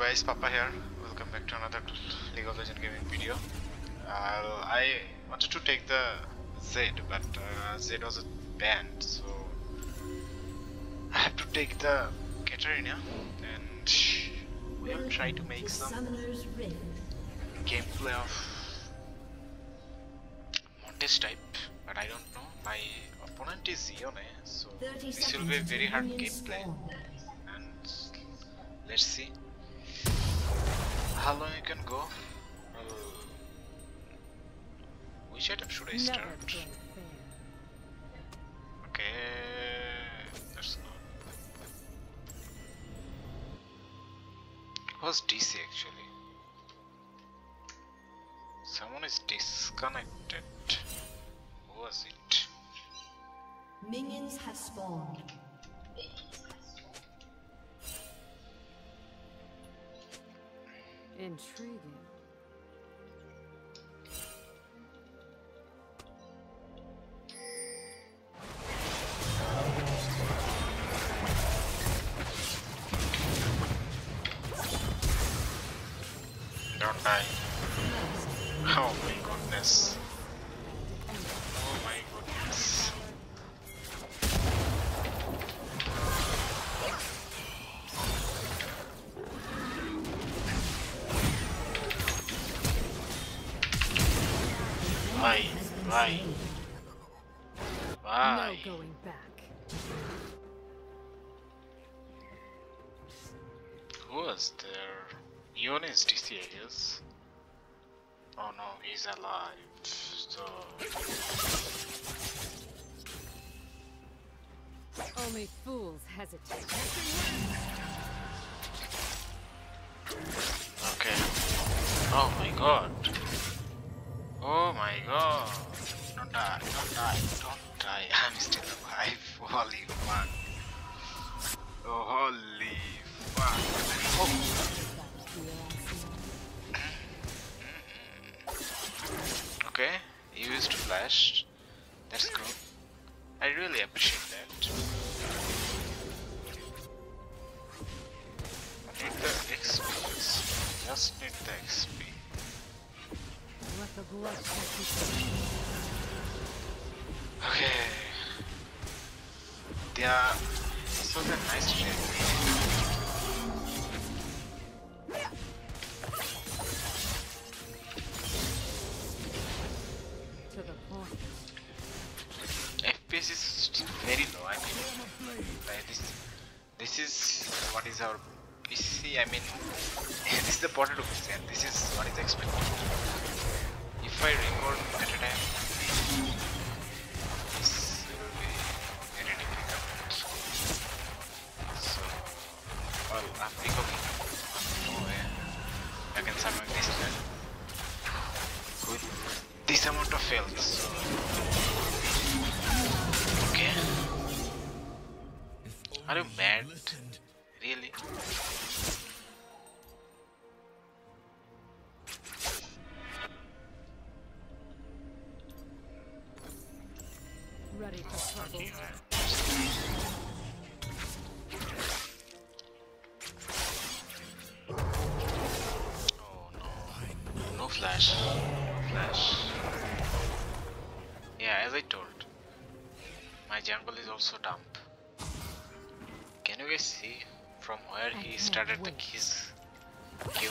guys, Papa here. Welcome back to another League of Legends gaming video. I wanted to take the Zed, but Zed was banned, so I have to take the Katarina, and we'll try to make some gameplay of Montes type, but I don't know. My opponent is Yone, so this will be a very hard gameplay. Let's see how long you can go. Which item should I start? Okay, let's go. It was DC actually. Someone is disconnected. Who was it? Minions have spawned. Intriguing. Don't die. Oh my goodness. Oh my goodness. Why? No going back. Who was there? Yone is DC, I guess. Oh no, he's alive. So Only fools hesitate. okay. Oh my god. Oh my god. Don't die, don't die, don't die. I'm still alive. Holy fuck. Oh, holy fuck. Oh. Okay, you used flash. That's good. I really appreciate that. I need the XP. Just need the XP. Let the blood Okay. They are so they're nice to the point. FPS is very low. I mean, this is what is our PC. I mean, this is the potato PC, and this is what is expected. If I record at a time, this will be very difficult. So, well, I'm recording. No way I can survive this time with this amount of fails. So, okay. Are you mad? Really? Ready for trouble. Oh no. No flash. No flash. Yeah, as I told. My jungle is also dump. Can you guys see from where he started his queue?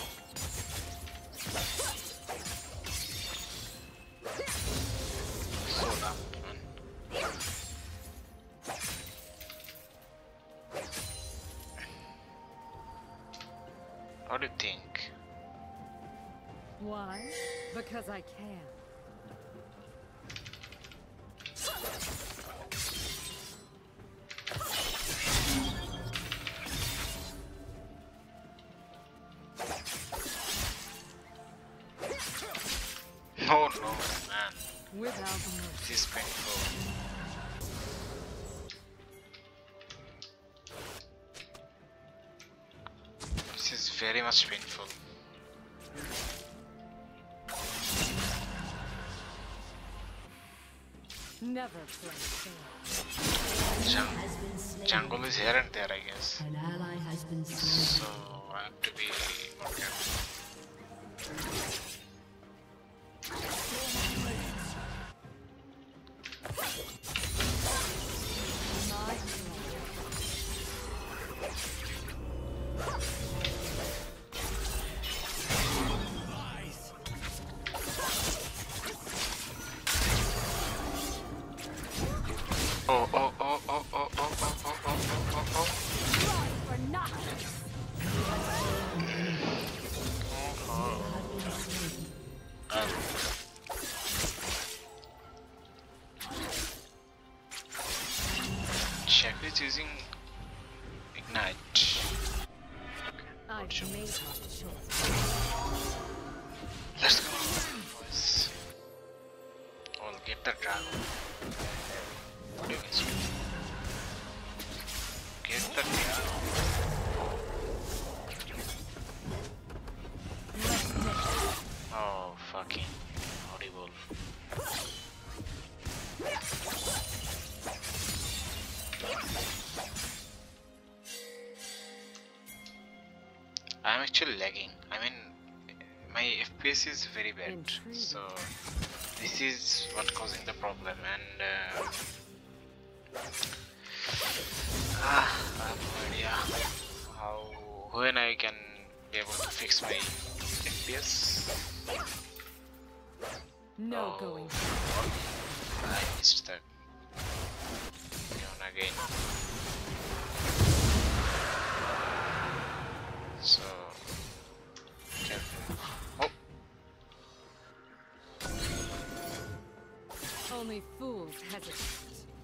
So dump. What do you think? Why? Because I can. Oh no, man. Without mercy. This is painful. This is very much painful. Never play fair. Jungle is here and there, I guess. An ally has been slain. So I have to be more careful. Oh, oh, oh, oh, oh, oh, oh, oh, oh, oh, oh, oh. For nothing. Shackle is using Ignite. I've made my choice. Let's go, boys. I'll get the dragon. What do you guys do? Get the dragon. Oh, fucking horrible. I'm actually lagging. I mean, my FPS is very bad, Intriguing. so this is what causing the problem. And I have no idea when I can be able to fix my FPS. No Oh, going. I missed that. Down again. So careful. Oh, Only fools hesitate.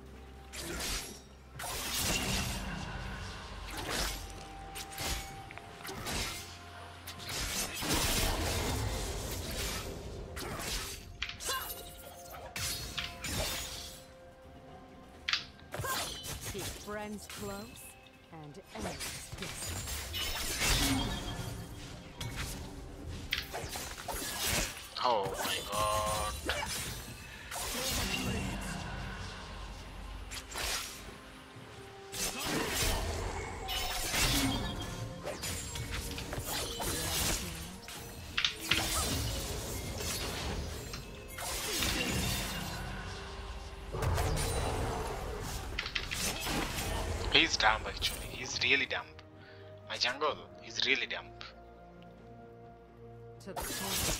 Keep friends close and enemies distant. oh my god. He's dumb actually. He's really dumb. My jungle is really dumb. To the point.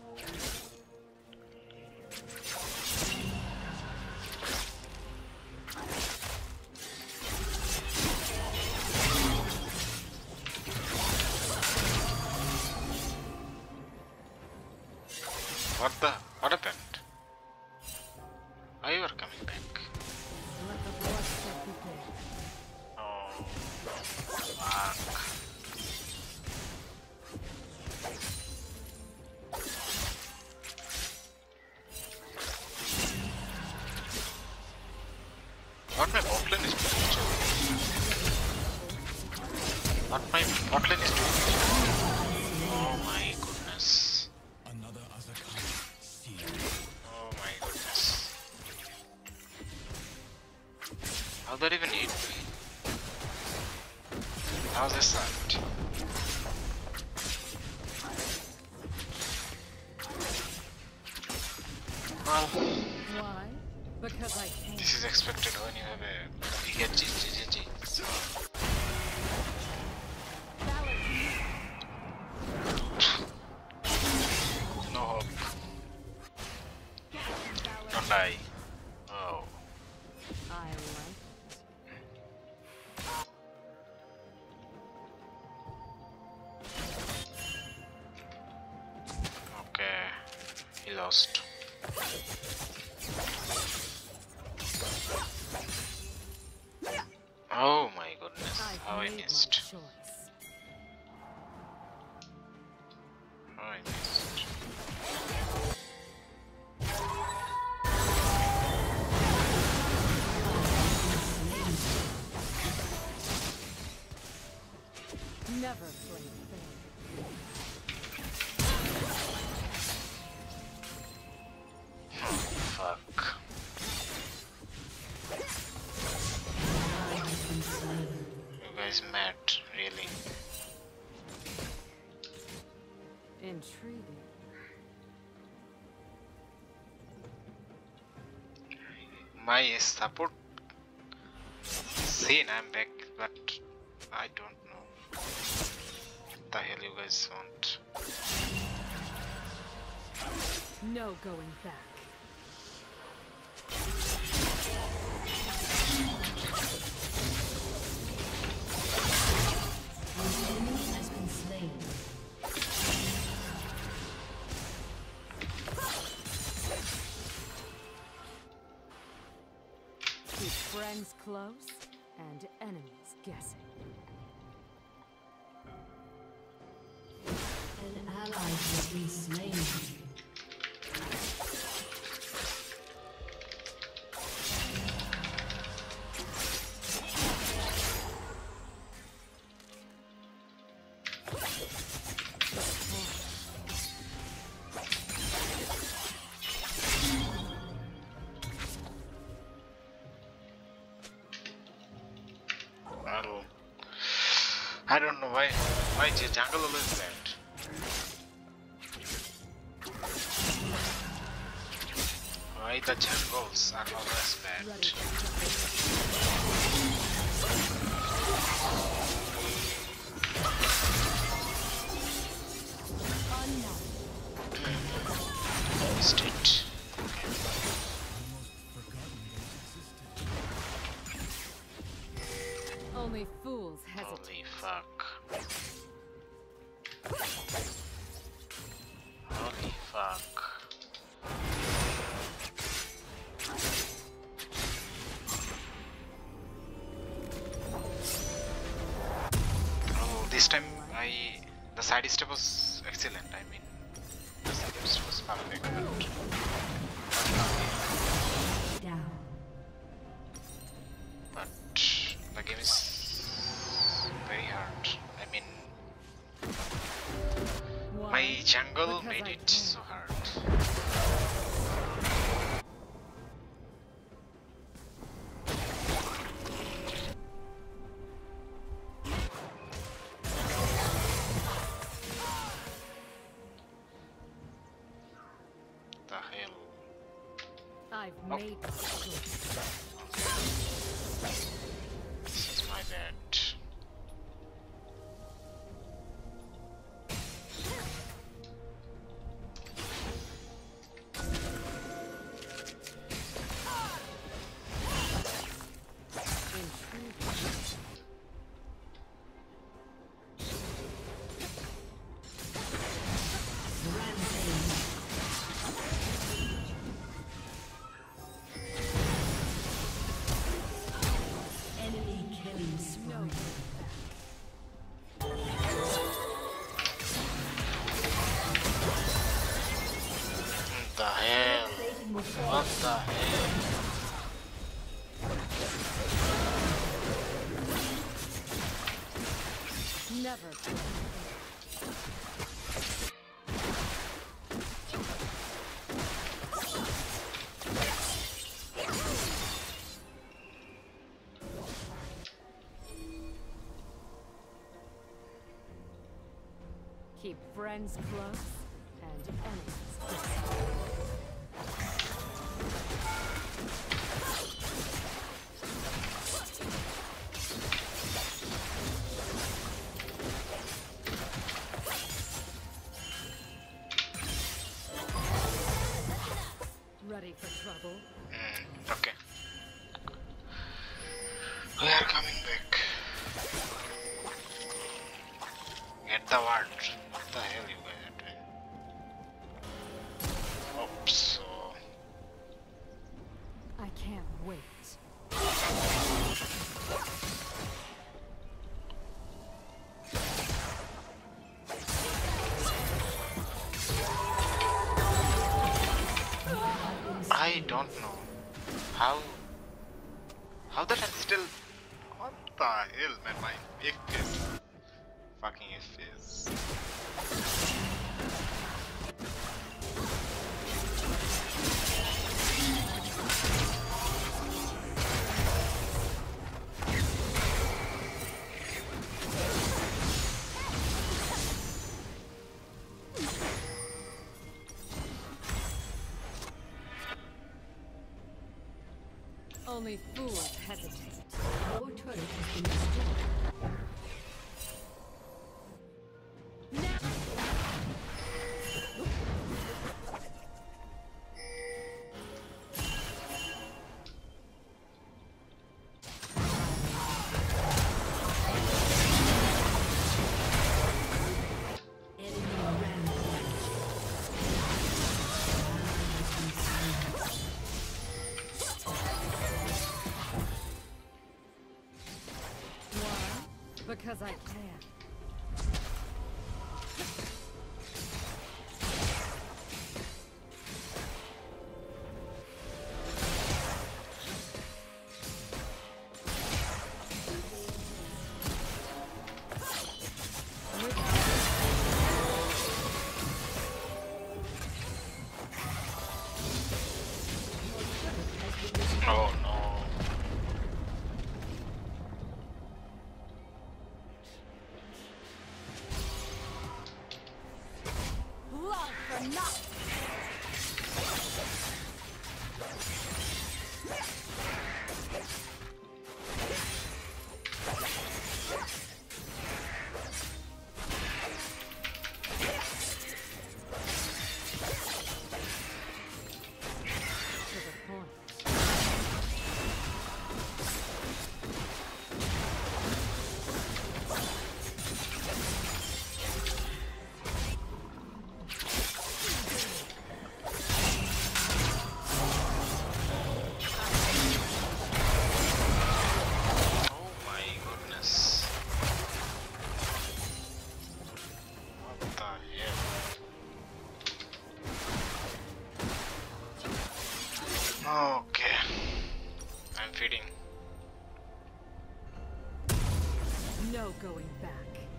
What happened? Why you are coming back? Let the bloodshed begin. Oh, fuck. What my bot lane is doing actually? What my bot lane is doing? Oh my goodness. Another Azakari sealed. Oh my goodness. How that even hit me? How's this not? Well, Why? Because I can. this is expected when you have a bigger GG. So, no hope. Don't die. Oh. I like Okay. He lost. Oh my goodness. I've How I made my missed. choice. How I missed. Never play fair. Oh, fuck. You guys mad, really? Intriguing. My support scene, I'm back, but I don't know what the hell you guys want. No going back. An enemy has been slain. Keep friends close and enemies guessing. An ally has been slain. Well, I don't know why jungle always bad. Why the jungles are always bad. Ready for Missed it. Only fools hesitate. Holy fuck. Holy fuck. Oh, this time the side step was excellent. I mean, the side step was perfect, Down. but the game is very hard. I mean, Why? my jungle Because made I it can. so hard. The hell? I've Oh. made my choice. This is my bad. Intriguing. Enemy killing spree. What the hell? What the hell? Never. Keep friends close and enemies distant. Ready for trouble? Okay. We are coming back. Get the word. What the hell you guys are doing? Oops. So I can't wait. I don't know how that I'm still. What the hell, man? My FPS. Fucking FPS. Only fools hesitate. Our turret has been destroyed. Because I can. Oh no. Love for naught. To the point. Oh my goodness. What the hell? Okay. I'm feeding. No going back.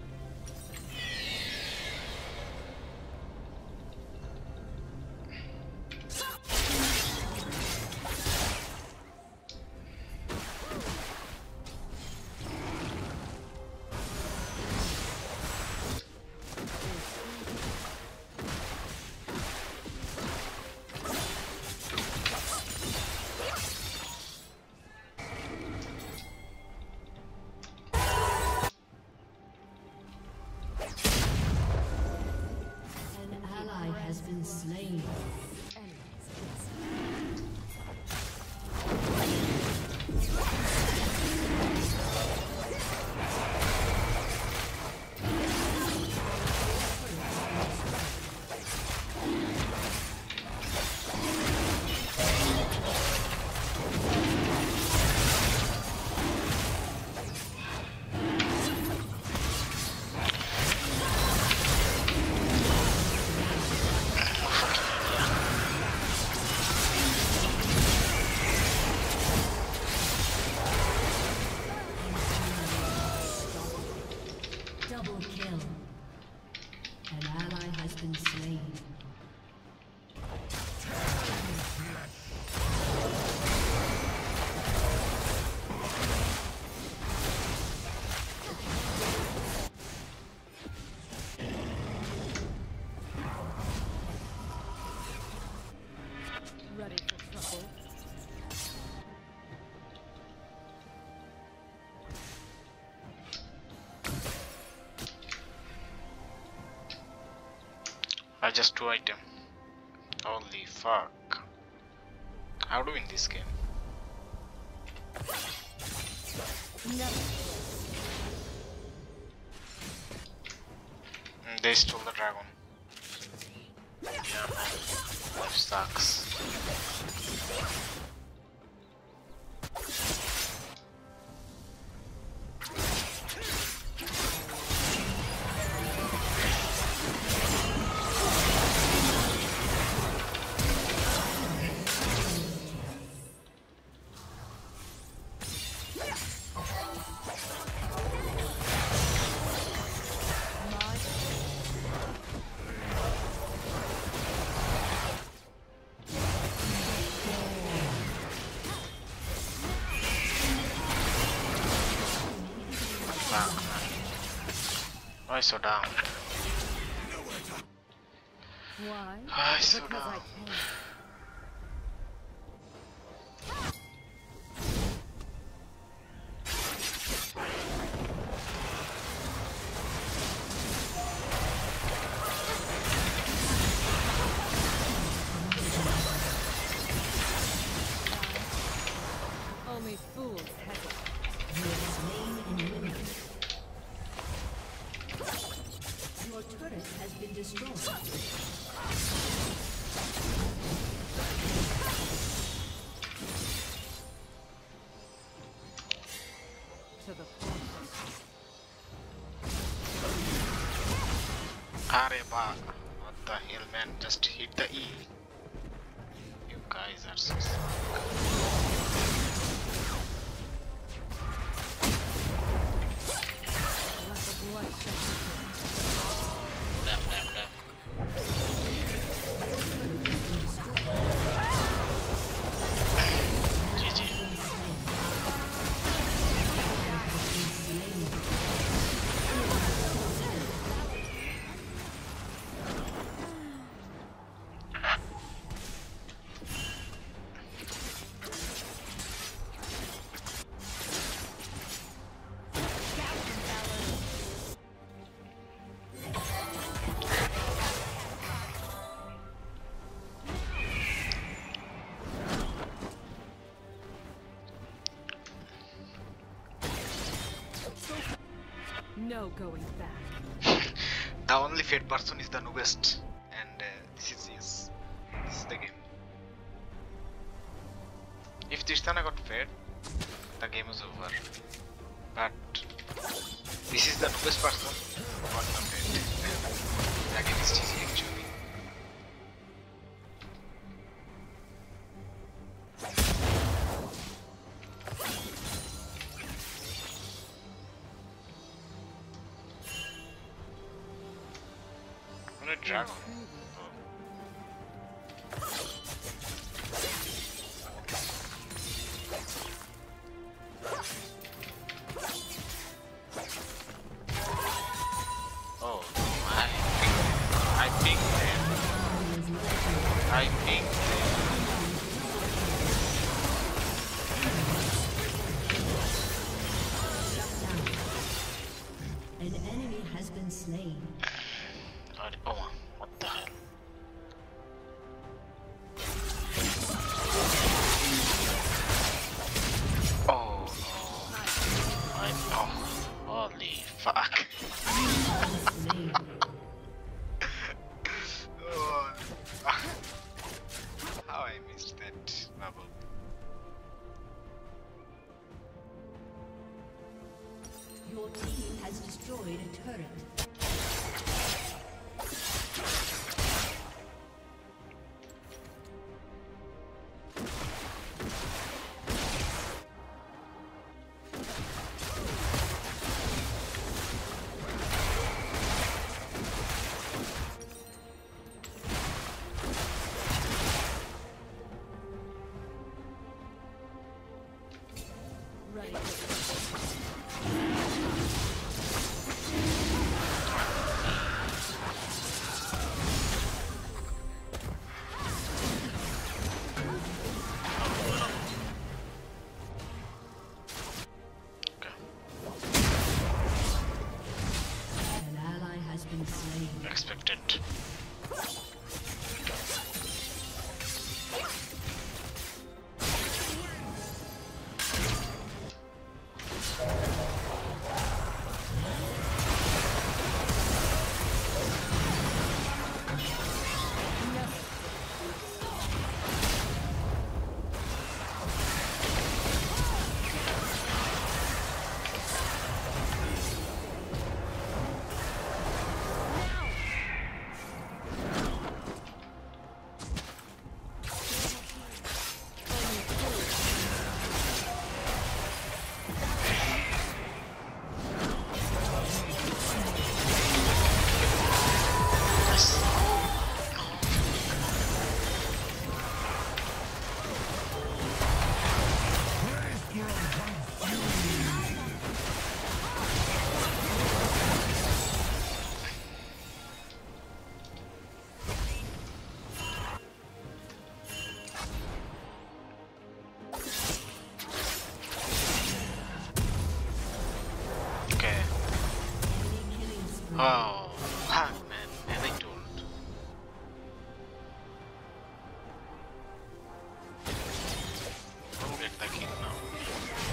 An ally has been slain. Enemies. Double kill. An ally has been slain. Ready for trouble. I just 2 item. Holy fuck. How do we win this game? Never. They stole the dragon. Yeah man. Life sucks. Why so down? Why? Why so Because I down? can. Fools hesitate. You have slain an enemy. Your turret has been destroyed. To the point. Areba. What the hell, man? Just hit the E. You guys are so sick. Let the bloodshed begin. Damn, damn, damn. GG. No going back. The only fed person is the newest, and this is the game. If Tristana got fed, the game is over. But this is the newest person, not the fed. The game is easy actually. What a dragon. Oh, I think them. I think them. An enemy has been slain. Oh, what the hell? Oh no. Holy fuck. Slain. Oh. How I missed that bubble. Your team has destroyed a turret. Ready. An ally has been slain. Expected. Oh, fuck, man. As I told. Don't get the kill now.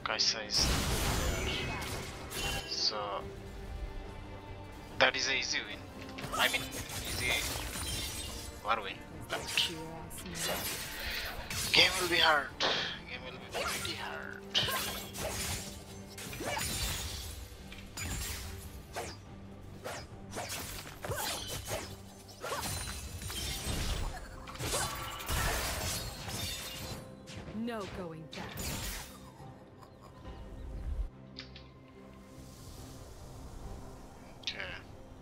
Kaisa is there. So that is a easy win. I mean easy war win. But game will be hard. Game will be pretty hard. No going back. Okay.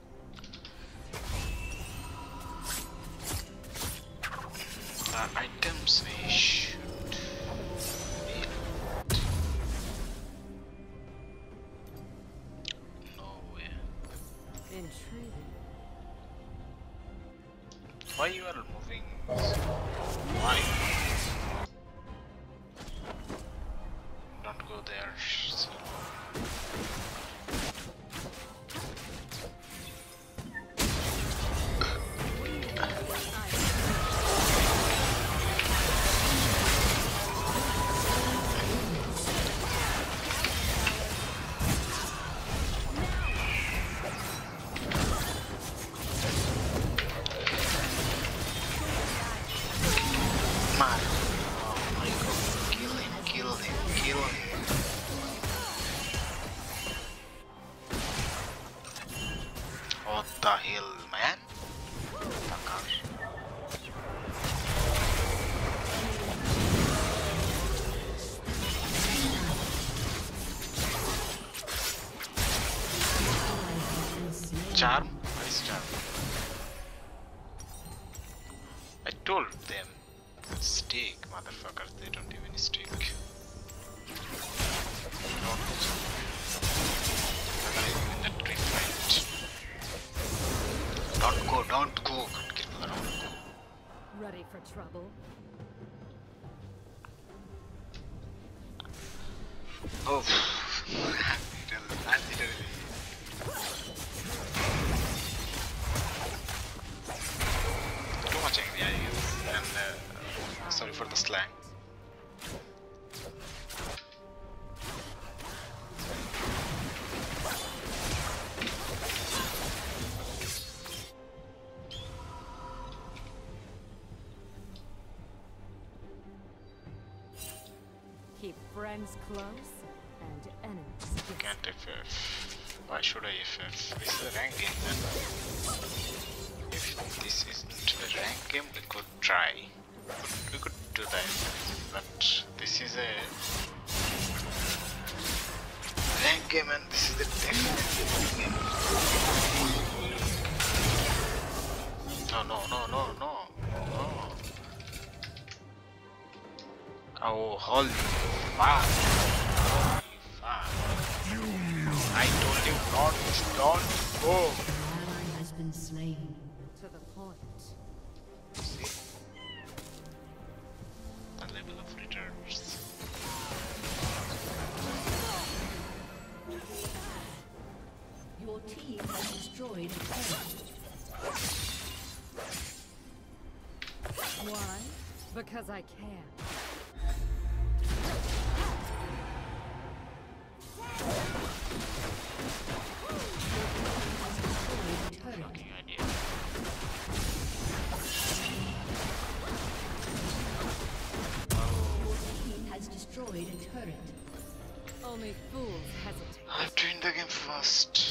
The items we should need. No way. Intriguing. Why you are moving? Why? Don't go there. So. Man. Oh my god. Kill him, kill him, kill him. What the hell, man? Fucker. Charm? Where is charm? I told them. Stick, motherfuckers, they don't even stick. Don't in that trick fight. Don't go. Careful around. Ready for trouble? Oh, literally. Too much angry, I guess. And sorry for the slang. Keep friends close and enemies distant. Can't FF. Why should I FF? This is a rank game then. If this isn't a rank game, we could try. We could do that. But this is a rank game and this is the definite game. No. Oh, holy fuck. I told you don't go. Ally has been slain. To the point. See? The level of returns. Your team has destroyed a turret. Why? Because I can. Fucking idea. Your team has destroyed a turret. Only fools hesitate. I'm doing the game fast.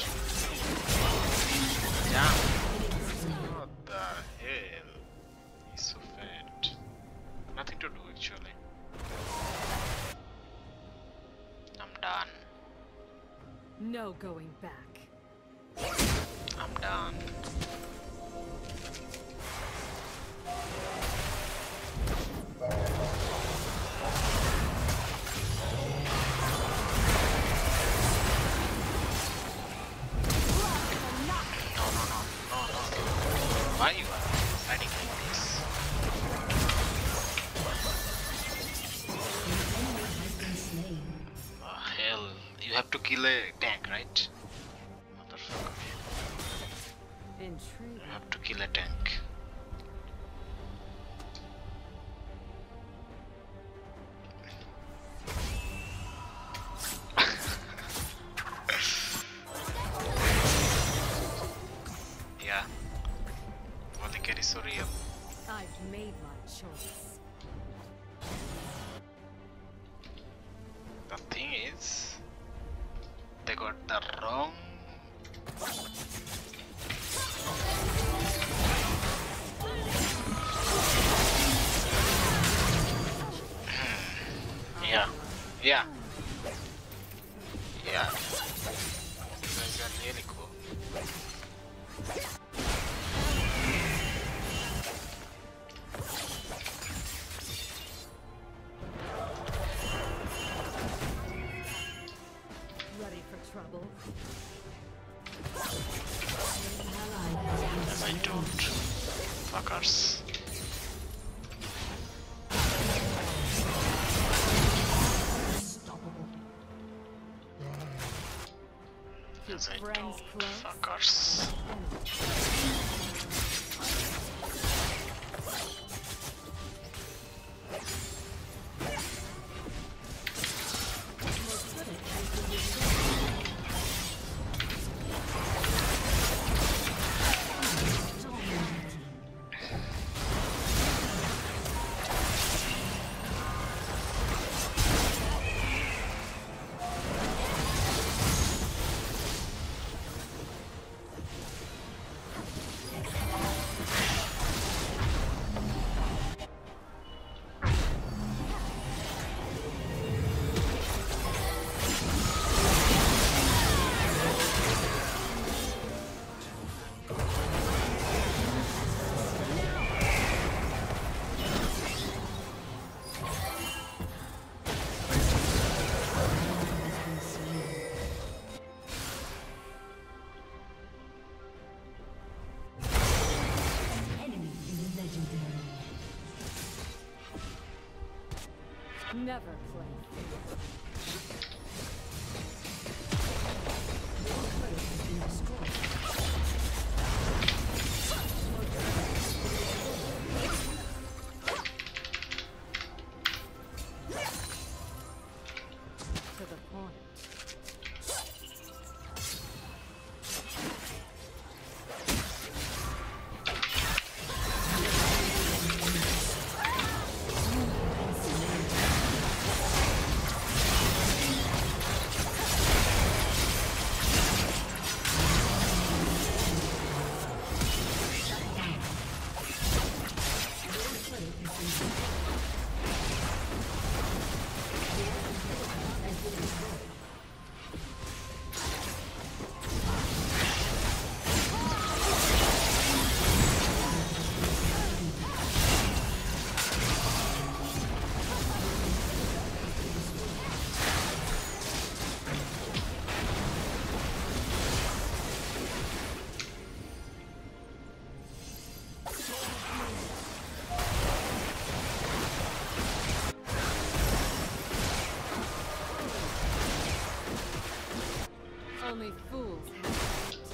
Yeah. What the hell? He's so fat. Nothing to do actually. I'm done. No going back. I'm done. No. Why you are fighting like this? Hell, you have to kill a tank, right? Motherfucker. Intriguing. You have to kill a tank. got the wrong. Yeah. Yeah. Yeah. You guys are really cool. Ready for trouble? I don't. Fuckers. Yes, I Friends don't. close. Fuckers. Never play. To the point. Only fools have it.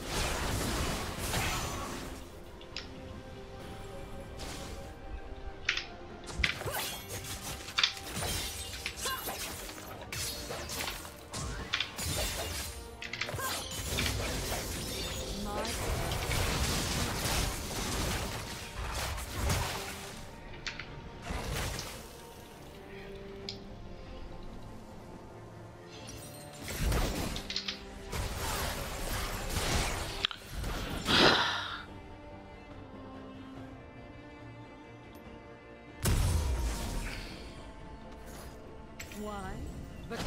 Why? Because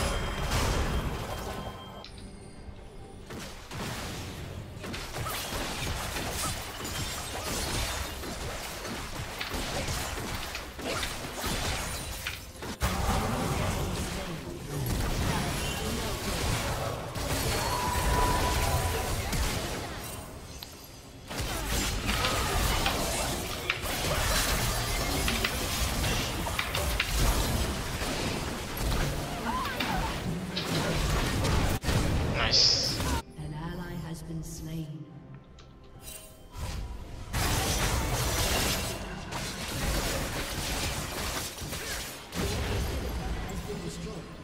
Nice. An ally has been slain. Has been destroyed.